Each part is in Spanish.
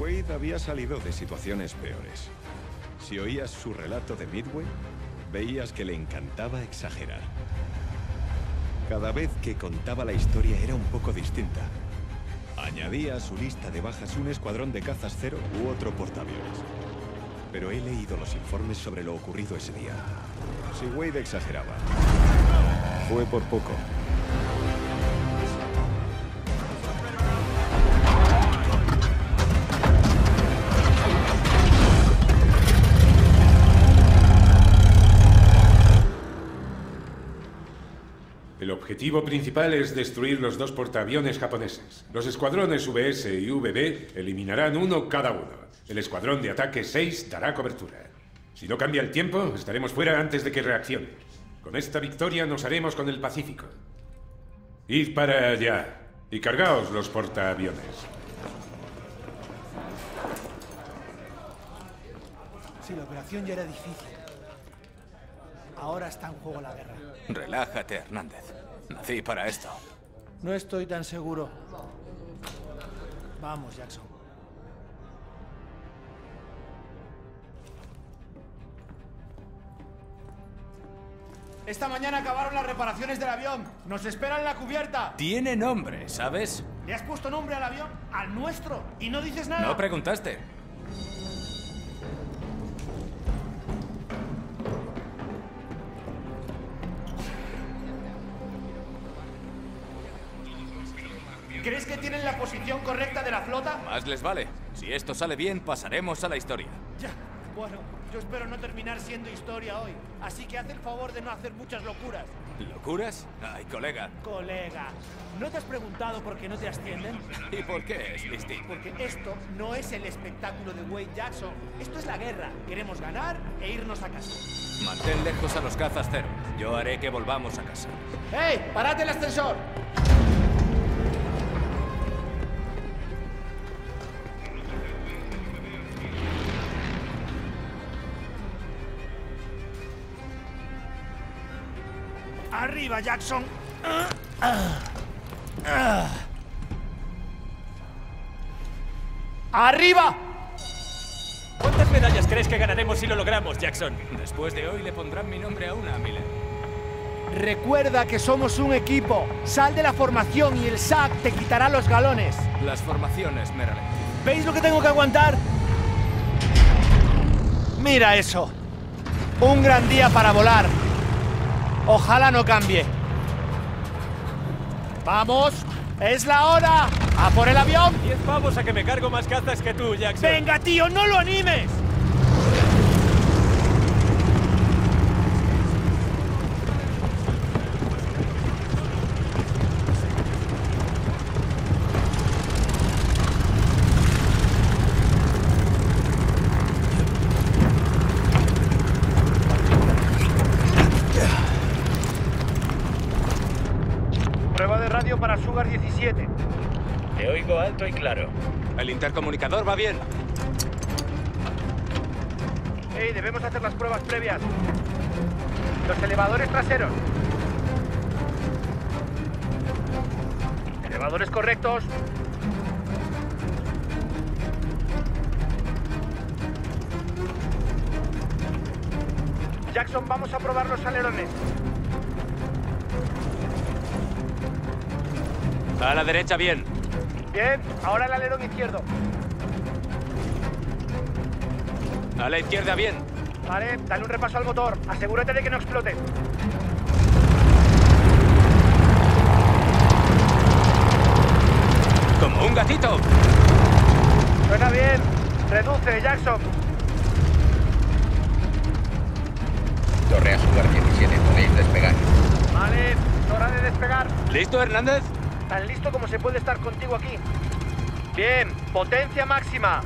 Wade había salido de situaciones peores. Si oías su relato de Midway, veías que le encantaba exagerar. Cada vez que contaba la historia era un poco distinta. Añadía a su lista de bajas un escuadrón de cazas cero u otro portaaviones. Pero he leído los informes sobre lo ocurrido ese día. Si Wade exageraba, fue por poco. El objetivo principal es destruir los 2 portaaviones japoneses. Los escuadrones VS y VB eliminarán uno cada uno. El escuadrón de ataque 6 dará cobertura. Si no cambia el tiempo, estaremos fuera antes de que reaccione. Con esta victoria nos haremos con el Pacífico. Id para allá y cargaos los portaaviones. Si la operación ya era difícil, ahora está en juego la guerra. Relájate, Hernández. Nací para esto. No estoy tan seguro. Vamos, Jackson. Esta mañana acabaron las reparaciones del avión. Nos esperan en la cubierta. Tiene nombre, ¿sabes? ¿Le has puesto nombre al avión? ¿Al nuestro? ¿Y no dices nada? No preguntaste. ¿Crees que tienen la posición correcta de la flota? Más les vale. Si esto sale bien, pasaremos a la historia. Ya. Bueno, yo espero no terminar siendo historia hoy. Así que haz el favor de no hacer muchas locuras. ¿Locuras? Ay, colega. Colega, ¿no te has preguntado por qué no te ascienden? ¿Y por qué es distinto? Porque esto no es el espectáculo de Wade Jackson. Esto es la guerra. Queremos ganar e irnos a casa. Mantén lejos a los cazas cero. Yo haré que volvamos a casa. ¡Hey! ¡Parad el ascensor! ¡Arriba, Jackson! ¡Arriba! ¿Cuántas medallas crees que ganaremos si lo logramos, Jackson? Después de hoy le pondrán mi nombre a una, Miller. Recuerda que somos un equipo. Sal de la formación y el SAC te quitará los galones. Las formaciones me ralentizan. ¿Veis lo que tengo que aguantar? Mira eso. Un gran día para volar. Ojalá no cambie. ¡Vamos! ¡Es la hora! ¡A por el avión! 10 pavos a que me cargo más cazas que tú, Jackson. ¡Venga, tío! ¡No lo animes! Prueba de radio para Sugar 17. Te oigo alto y claro. El intercomunicador va bien. Hey, debemos hacer las pruebas previas. Los elevadores traseros. Elevadores correctos. Jackson, vamos a probar los alerones. A la derecha bien. Bien, ahora el alerón izquierdo. A la izquierda bien. Vale, dale un repaso al motor. Asegúrate de que no explote. Como un gatito. Suena bien. Reduce, Jackson. Torre a Sugar 17, podéis despegar. Vale, es hora de despegar. ¿Listo, Hernández? Tan listo como se puede estar contigo aquí. Bien, potencia máxima.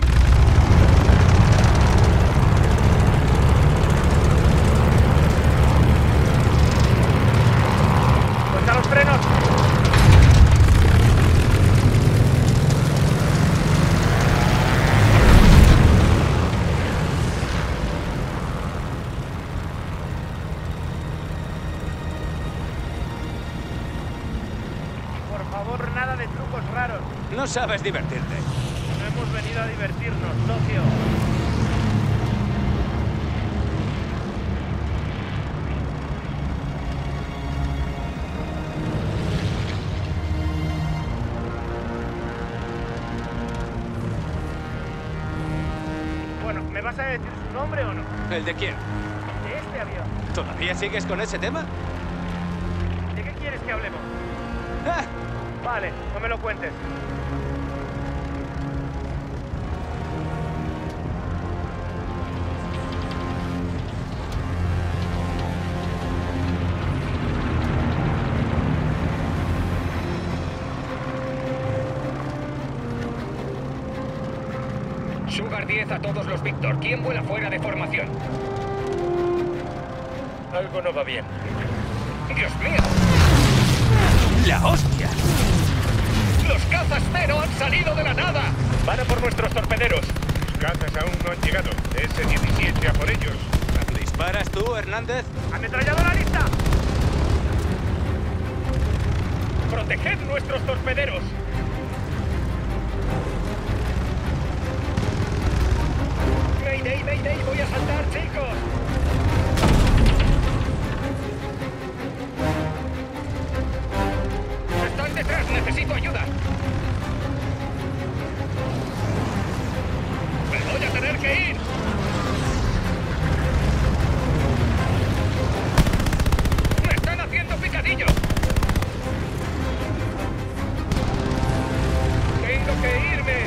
Suelta los frenos. Por favor, nada de trucos raros. No sabes divertirte. No hemos venido a divertirnos, socio. Bueno, ¿me vas a decir su nombre o no? ¿El de quién? De este avión. ¿Todavía sigues con ese tema? ¿De qué quieres que hablemos? ¡Ah! Vale, no me lo cuentes. Sugar 10 a todos los Víctor. ¿Quién vuela fuera de formación? Algo no va bien. ¡Dios mío! ¡La hostia! ¡Los cazas Zero han salido de la nada! Van a por nuestros torpederos. Los cazas aún no han llegado. S-17 a por ellos. ¿Disparas tú, Hernández? ¡Ametralladora lista! ¡Proteged nuestros torpederos! ¡Mayday, mayday! ¡Voy a saltar, chicos! ¡Están detrás! ¡Necesito ayuda! ¡Me voy a tener que ir! ¡Me están haciendo picadillo! ¡Tengo que irme!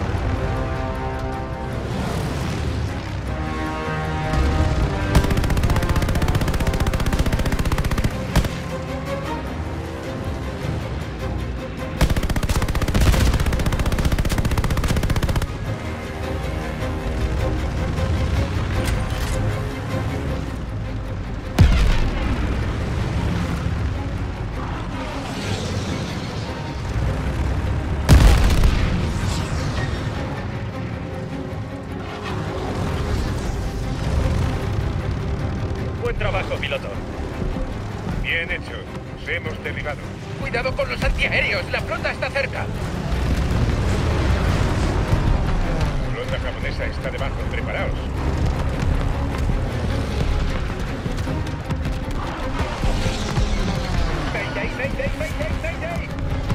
Buen trabajo, piloto. Bien hecho. Nos hemos derribado. Cuidado con los antiaéreos, la flota está cerca. La flota japonesa está debajo. Preparaos. ¡Mayday, mayday, mayday, mayday!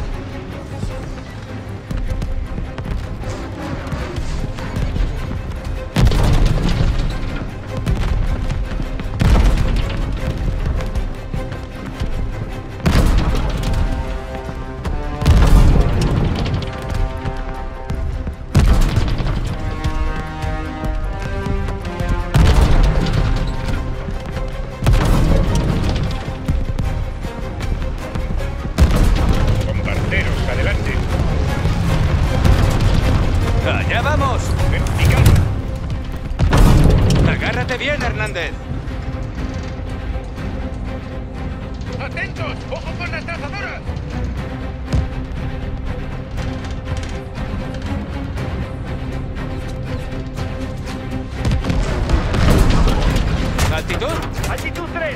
Bombarderos, adelante. ¡Allá vamos! Vertical. ¡Agárrate bien, Hernández! ¡Atentos! ¡Ojo con las trazadoras! ¿Altitud? ¡Altitud 3!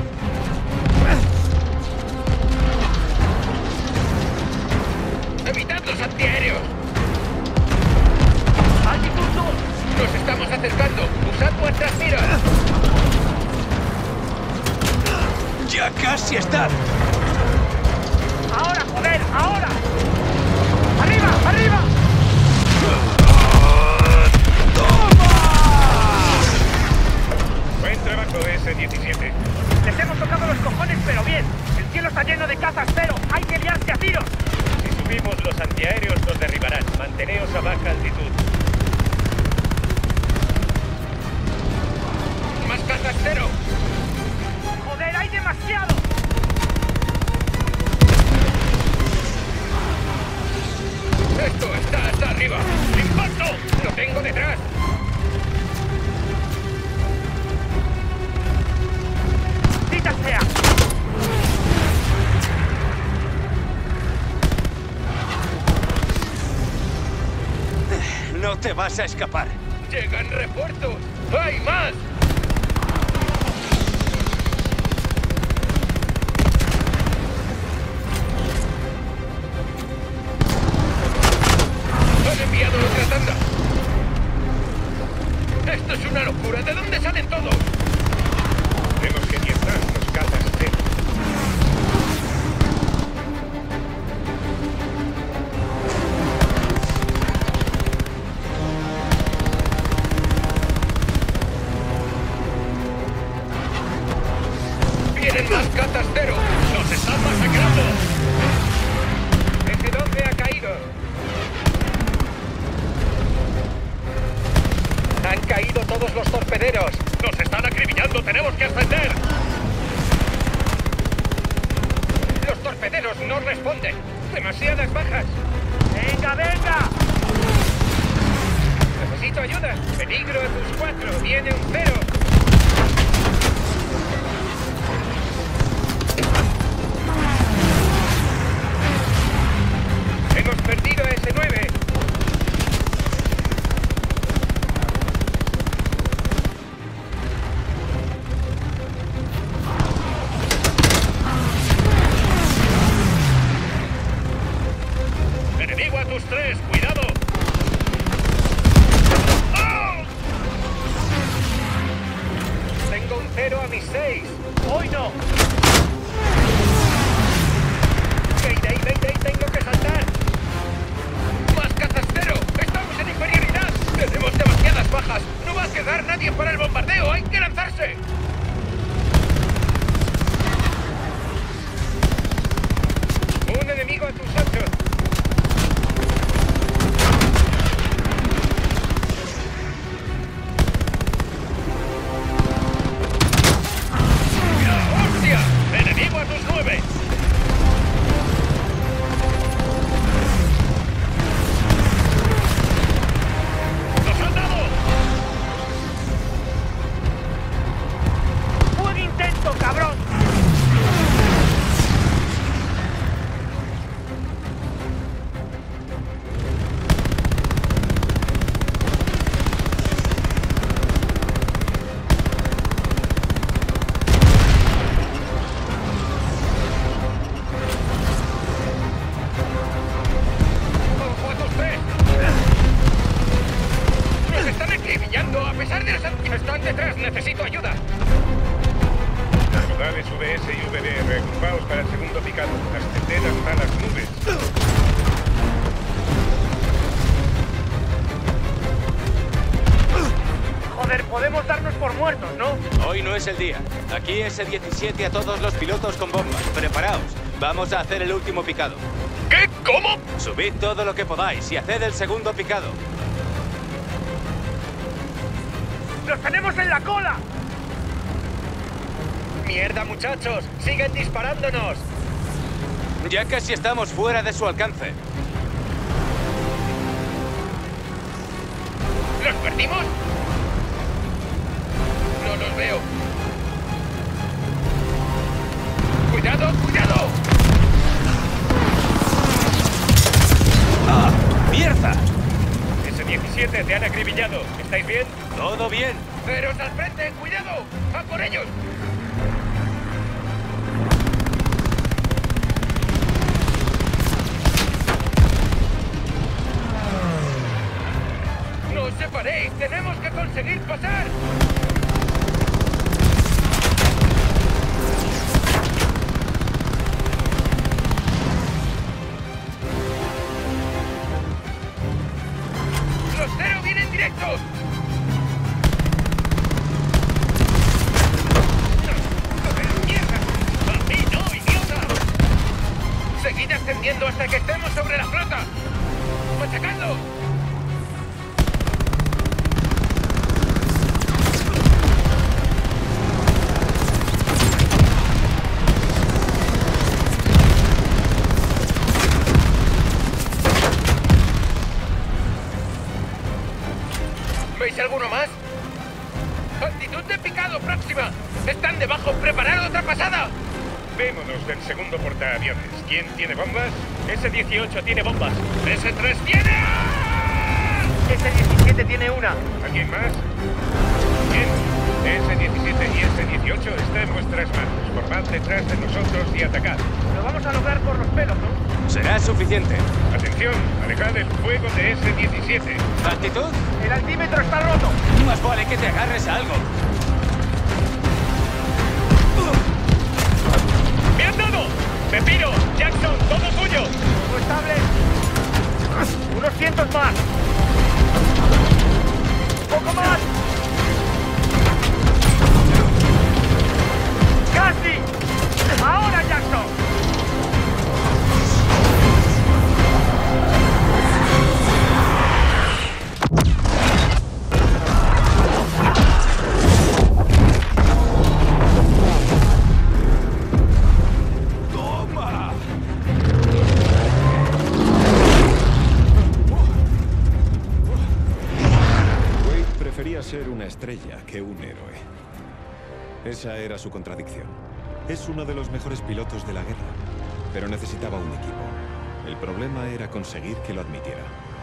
¡Evitad los antiaéreos! ¡Altitud 2! ¡Nos estamos acercando! ¡Usad vuestras miras! ¡Ya casi está! ¡Ahora, joder! ¡Ahora! ¡Arriba! ¡Arriba! Buen trabajo, S-17. Les hemos tocado los cojones, pero bien. El cielo está lleno de cazas Zero. Hay que liarse a tiros. Si subimos los antiaéreos nos derribarán. Manteneos a baja altitud. ¡Más cazas Zero! ¡Joder, hay demasiado! ¡Esto está hasta arriba! ¡Impacto! ¡Lo tengo detrás! ¡Cita sea! No te vas a escapar. ¡Llegan refuerzos! ¡Hay más! ¡Han enviado otra tanda! Demasiadas bajas. ¡Venga, venga! Necesito ayuda. Peligro a tus 4. Viene un 0. Hemos perdido a ese 9. Enemigo a tus 3. ¡Cuidado! Tengo un 0 a mis 6. ¡Hoy no! ¡Mayday! ¡Tengo que saltar! ¡Más cazas 0! ¡Estamos en inferioridad! ¡Tenemos demasiadas bajas! ¡No va a quedar nadie para el bombardeo! ¡Hay que lanzarse! Un enemigo a tus 8. ¡Hostia! ¡Enemigo a tus 9! ¡Los han dado! ¡Buen intento, cabrón! ¡Ojo a tus 3! ¡Nos están acribillando a pesar de los... ¡Están detrás! ¡Necesito ayuda! Caudales VS y VB, reagrupaos para el segundo picado. Ascended hasta las nubes. Joder, podemos darnos por muertos, ¿no? Hoy no es el día. Aquí S-17 a todos los pilotos con bombas. Preparaos. Vamos a hacer el último picado. ¿Qué? ¿Cómo? Subid todo lo que podáis y haced el segundo picado. ¡Los tenemos en la cola! ¡Mierda, muchachos! ¡Siguen disparándonos! Ya casi estamos fuera de su alcance. ¿Los perdimos? No los veo. ¡Cuidado, cuidado! ¡Ah! ¡Mierda! S-17, te han acribillado. ¿Estáis bien? ¿Todo bien? ¡Veros al frente! ¡Cuidado! ¡A por ellos! ¡No os separéis! ¡Tenemos que conseguir pasar! ¡Los 0 vienen directos! ¡Joder, mierda! ¡A mí no, idiota! ¡Seguid ascendiendo hasta que estemos sobre la flota! ¡Machacadlo! ¿Veis alguno más? ¡Actitud de picado próxima! ¡Están debajo! ¡Preparad otra pasada! Vémonos del segundo portaaviones. ¿Quién tiene bombas? S-18 tiene bombas. S-3 tiene... S-17 tiene una. ¿Alguien más? Bien. S-17 y S-18 está en vuestras manos. Formad detrás de nosotros y atacad. Lo vamos a lograr por los pelos, ¿no? Será suficiente. Atención, alejad el fuego de S-17. ¿Actitud? El altímetro está roto. Más vale que te agarres a algo. ¡Me han dado! ¡Pepino! ¡Jackson! ¡Todo tuyo! ¿Todo estable? Unos cientos más. ¡Poco más! ¡Casi! ¡Ahora, Jackson! una estrella que un héroe. Esa era su contradicción. Es uno de los mejores pilotos de la guerra, pero necesitaba un equipo. El problema era conseguir que lo admitiera.